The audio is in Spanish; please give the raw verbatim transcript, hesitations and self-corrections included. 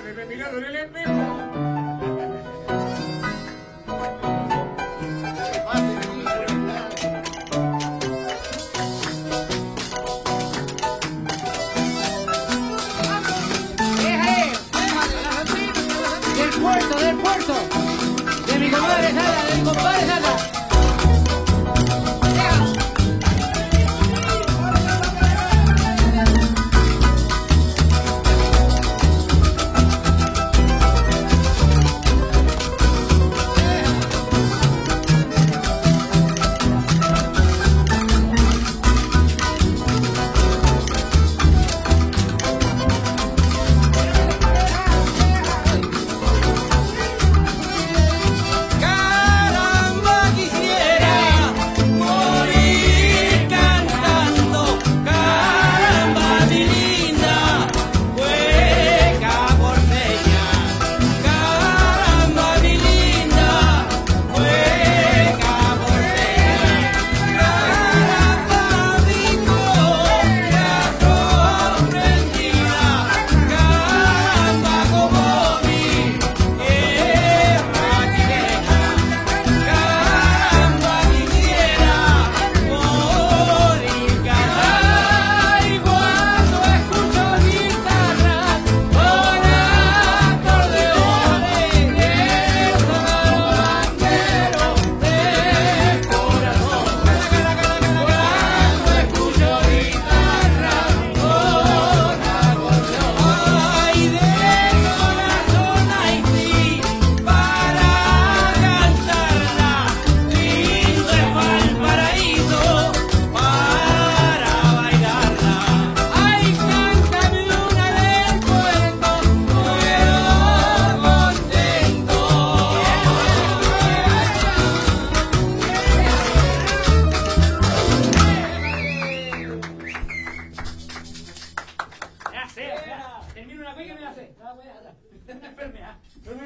haberme mirado en el espejo. Del puerto, del puerto. De mi compadre Sala, de mi compadre Sala. Termino una vez y me la sé. Una enfermedad.